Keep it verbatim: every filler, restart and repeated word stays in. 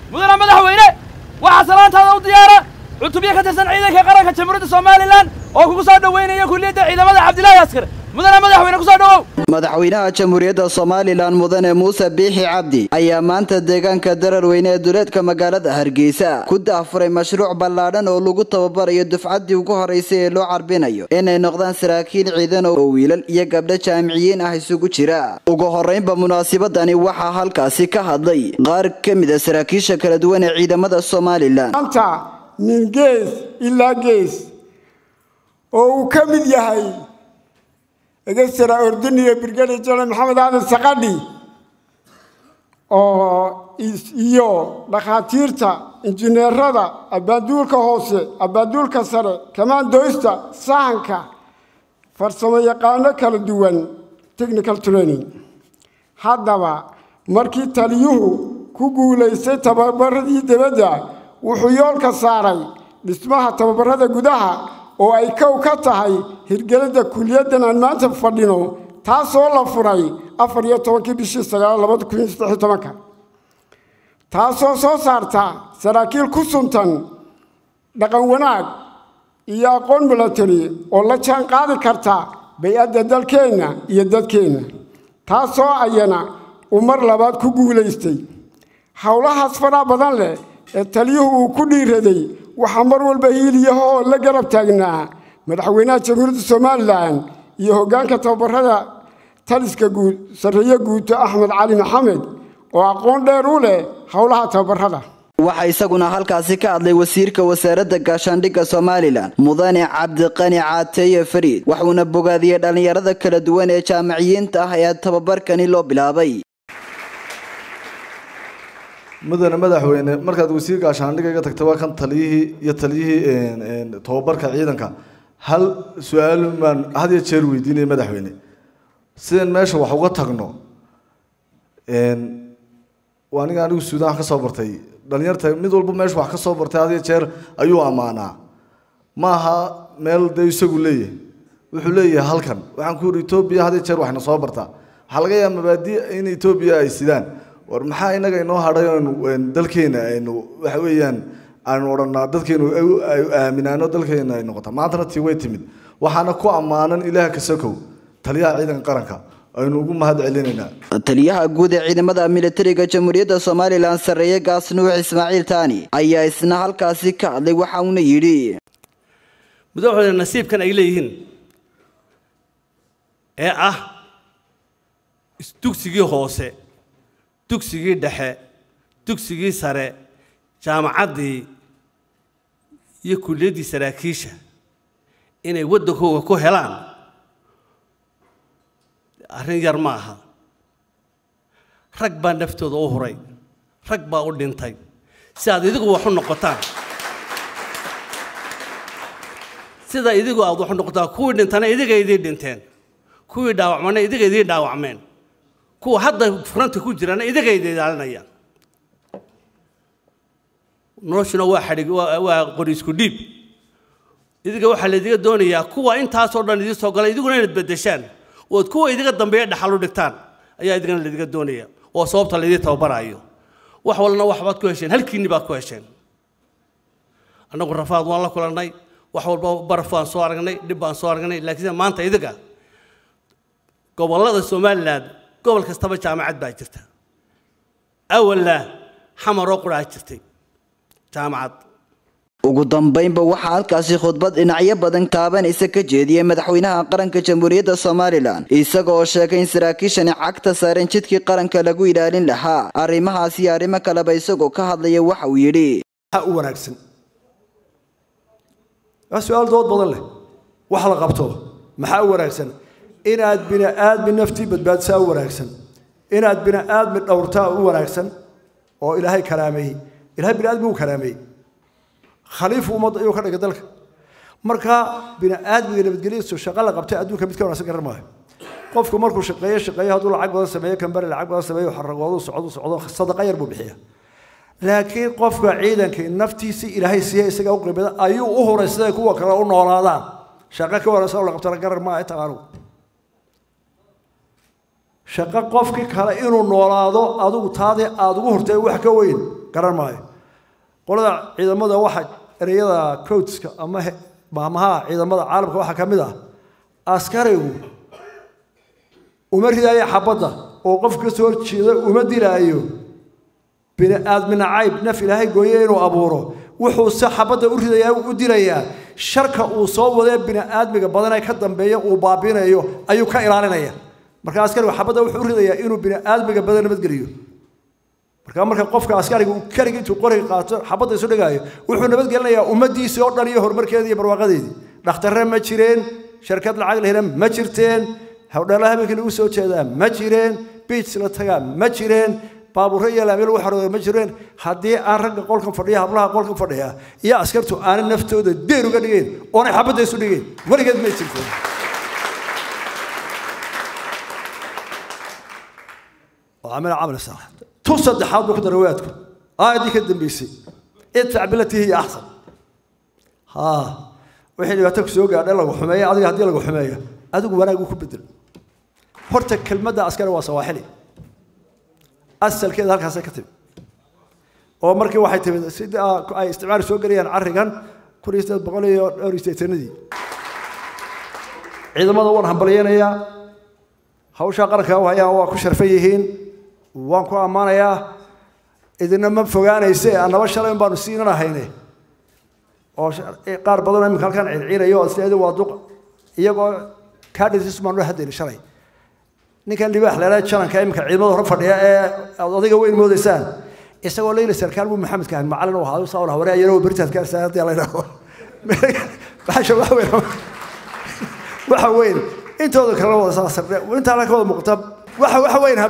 مدن مدحوينه وحصلات هذا ودياره عتبيه كتسن عيدك قرنك جمهوريه سوماليلاند oo kugu soo dhaweynaya kulliyada ciidamada Cabdilaahi Askar mudane madaxweyne ku soo dhawow madaxweynaha jamhuuriyadda Soomaaliland mudane Muuse Biixi Cabdi ayaa maanta deegaanka Dararweyne ee duleedka magaalada Hargeysa ku daafuray mashruuc ballaaran oo lagu tababarayo dufcadii ugu horeysay ee loo carbinayo inay noqdaan saraakiil ciidan oo wiilal iyo gabdho jaamiciyiin ah isugu jira ugu horeynba munaasabadani waxa halkaasi ka hadlay qaar kamid ah saraakiisha kala duwan ee ciidamada Soomaaliland anta min gees ila gees oo ka mid yahay egestra ordiniga brigadier general Maxamed Aadan Saqadhi oo iyo dhaqaatiirta injineerada abaduulka hoose abaduulka sare kamaandoista sahanka farsamo yaqaano kala duwan technical training haddaba markii taliyuhu ku guuleystay tababaradii dibadda wuxuu yoolka saaray dhismaha tababarada gudaha oo ay kow ka tahay hirgelinta kulliyaddan aan maanta fadhino taasoo la furay afar iyo tobankii bishii sagaal labada kun iyo saddex iyo tobanka taasoo soo saarta saraakiil ku suntan dhaqan wanaag iyo aqoon military oo la jaan qaadi karta bay'adda dalkeena iyo dadkeena taasoo ayana umar labaad ku guuleystay hawlahaas fara badan leh ee taliyuhu ku dhiiraday waxa mar walba hiiliyaha la garab taagnaa madaxweynaha jamhuuriyadda Soomaaliland iyo hoggaanka tababarada taliska guud sareeyo guud Axmed Cali Maxamed oo aqoon dheer u leh hawlaha tababarada waxa isaguna halkaasi ka hadlay wasiirka wasaaradda gaashaandhigga Soomaaliland mudane Cabdiqani Caataye Fariid waxaana bogaadiyay dhalinyarada kala duwan ee jaamiciyiinta ah ee tababarkani loo bilaabay mudane madaxweyne markaad wasiirka gaashaandhigga ka tagtay waa kan taliyihii iyo taliyihii een tababarka ciidanka hal su'aal man had iyo jeer weydiinay madaxweyne sideen meesha wax uga tagno een waaniga anigu Suudaan ka soo bartay dhalinyarta mid walba meesha wax ka soo bartay had iyo jeer ayuu amaanaa maaha meel day isagu leeyahay wuxuu leeyahay halkan waxaan ku Itoobiya had iyo jeer waxna soo bartaa waxa laga yaabaa mabaadi in Itoobiya ay sidaan war maxaa inaga inoo hadhay dalkeena aynu waxa weeyaan aan oranaa dalkeenu ay aaminaano dalkeena ay noqoto maanta tii way timid waxaana ku amaanan Ilaahay ka sokow taliyaha ciidanka qaranka aynu ugu mahad celinaynaa taliyaha guud ee ciidamada militariga jamhuuriyadda Soomaaliland sareeye gaas Nuux Ismaaciil Taani ayaa isna halkaasi ka hadlay waxa uu yiri madaxweyne nasiibkan ay leeyihiin ee ah dugsigii hoose dugsigii dhexe dugsigii sare jaamacadii iyo kulliyadii saraakiisha inay wadankooda ku helaan arrin yar ma aha rag baa naftooda u huray rag baa u dhintay si aad idigu wax u noqotaan sida idigu aad wax u noqotaan kuwii dhintana idiga idin dhinteen kuwii dhaawacmana idiga idin dhaawacmeen kuwa hadda furanta ku jirana idiga idin ilaalinayaan noloshuna waa xadhig waa qori isku dhiib idiga waxa la idiga doonayaa kuwa intaas oo dhan idin soo galay idiguna inaad bedeshaan oo kuwa idiga dambeeya dhaxal u dhigtaan ayaa idigana la idiga doonaya oo sababta la idin tababarayo wax walna waxbaad ku hesheen halkiinni baad ku hesheen annagu rafaad waan la kulannay wax walba baraf waan soo aragnay dhib baan soo aragnay laakiin maanta idiga gobollada Soomaaliland gobol kastaba jaamacad baa jirta awalla xamaro qura jirtay jaamacad ugu dambeynba waxa halkaasi khudbad dhinacyo badan taabanaysa ka jeediyay madaxweynaha qaranka jamhuuriyadda Soomaaliland isagoo sheegay in saraakiishani cagta saaran jidkii qaranka lagu ilaalin lahaa arrimahaas iyo arrimo kale ba isagoo ka hadlaya waxa uu yiri waxa u wanaagsan su'aal dood badan leh waxa la qabto maxaa u wanaagsan inaad bina aadmi nafti badbaadsaa u wanaagsan inaad bina aadmi dhowrtaa u wanaagsan oo Ilaahay karaamay Ilaahay bina aadmi u karaamay khaliif umad ayuu ka dhigay dalka marka bina aadmiga nabadgelyadiisu shaqo la qabtay adduunka mid ka wanaagsan garan maayo qofku markuu shaqeeyo shaqeeyo haduu lacag badan sameeyo kan bari lacag badan sameeyo xaragoodu socdo socdo sadaqa yar buu bixiyaa laakiin qofka ciidanka naftiisa Ilaahay siiyay isaga u qiimada ayuu u horeysay kuwa kale u noolaadaan shaqo ka wanaagsan la qabtay garan maayo tabaaro shaqo qofkii kale inuu noolaado adigu taade aad ugu hortay wax ka weyn garan maayo qolada ciidamada waxa ereyada coachka ama maamaha ciidamada caalamka waxa kamid ah askarigu uma ridaaya xabada oo qofka soo jeeda uma dilaayo bini aadmin ayb naf ilaahay gooyay inuu abuuro wuxuu si xabada u ridayaa u dilayaa sharka uu soo waday bini aadmiga badan ay ka dambeeyo uu baabinayo ayuu ka ilaalinaya marka askarigu xabada wuxuu u ridayaa inuu bini aadmiga badan nabad geliyo marka marka qofka askarigu uu kaliya intuu qoriga qaato xabada isu dhigaayo wuxuu nabad gelinayaa ummadiisa oo dhan iyo horumarkeeda iyo barwaaqadeeda dhakhtarre ma jireen shirkad lacag leh ma jirteen hawdalaha habeenkii lagu soo jeedaa ma jireen beach la tagaa ma jireen baabuurro iyo laameel wax hore ma jireen haddii aan ragga qolkan fadhiya hablaha qolkan fadhiya iyo askartu aan naftooda deer uga dhigeen oo ay xabada isu dhigeen warigeed ma jirteen وعمل عمل صح توصل حاضر بقدر رواياتكم آه دي كده بيسي ادفع بالتي هي أحسن ها وحين يعتك سوق على الله وحماية عادي هدي الله وحماية أدوك وأنا أقول بدل هرتك كلمة عسكري وصواحلي أسأل كذا هالك هسه كتب أو مركي واحد تبي سيد أي استعمار سوق ريان عرقان كل يستد بقولي أو يستيتندي عندما دور حنبليين هي هوش أقرك وهي هو كشر فيهين وانكو أمانة يا إذا ما فوقانا يسي أنا بشر يوم بانوسين أنا هيني أو قار بدون من كان عير يو أصلي هذا واضق يجوا كارد اسمه نروح هذين شري نكان اللي بحلا لا تشان كايم كعيد ما رفض يا أضيق وين مودسان يسوي ليلة سركان أبو محمد كان معلن وهذا صار هورا يرو برتاد كان ساعات يلا يرو بحش وين وحوين أنت هذا كلام صار وأنت على كل مقطب وح وحوين